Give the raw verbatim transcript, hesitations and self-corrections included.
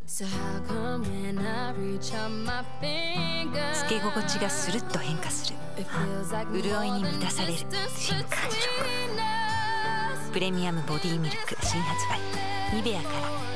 つけ心地がスルッと変化する。潤いに満たされる新感触。プレミアムボディミルク新発売。ニベアから